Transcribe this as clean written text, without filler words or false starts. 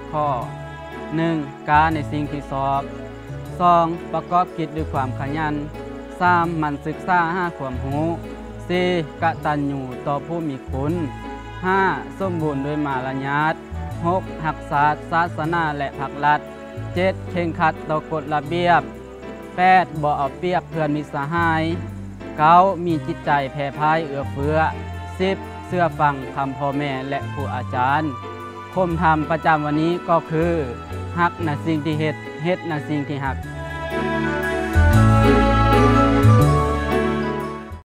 ข้อ 1. การในสิ่งที่สอบ 2. ประกอบกิจด้วยความขยัน 3. มันศึกษาหาความรู้ 4. กตัญญูต่อผู้มีคุณ 5. สมบูรณ์ด้วยมารยาท 6. รักษาศาสนาและภาครัฐ 7. เคร่งครัดต่อกฎระเบียบ 8. บ่เอาเปรียบเพื่อนมิตรสหาย 9. มีจิตใจแผ่พายเอื้อเฟื้อ 10. เชื่อฟังคำพ่อแม่และครูอาจารย์คมธรรมประจำวันนี้ก็คือฮักในสิ่งที่เฮ็ดในสิ่งที่ฮัก